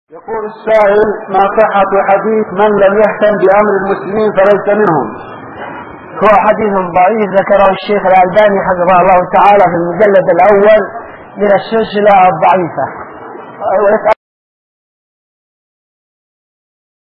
يقول السائل: ما صحة حديث من لم يهتم بأمر المسلمين فليس منهم؟ هو حديث ضعيف ذكره الشيخ الألباني حفظه الله تعالى في المجلد الأول من السلسلة الضعيفة.